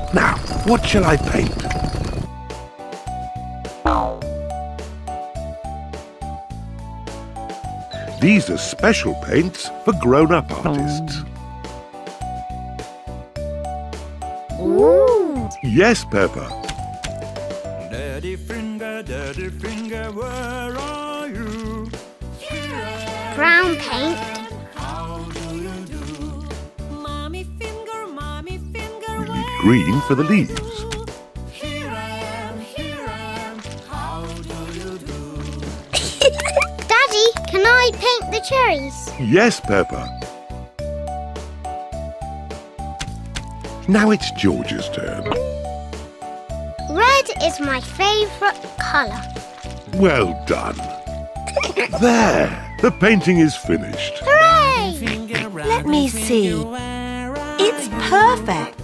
Now, what shall I paint? These are special paints for grown-up artists. Ooh. Yes, Peppa. Daddy finger, where are you? Brown paint. How do you do? Mommy finger, We need green for the leaves. here I am, how do you do? Daddy, can I paint the cherries? Yes, Peppa. Now it's George's turn. Red is my favourite colour. Well done. There, the painting is finished. Hooray! Let me see. It's perfect.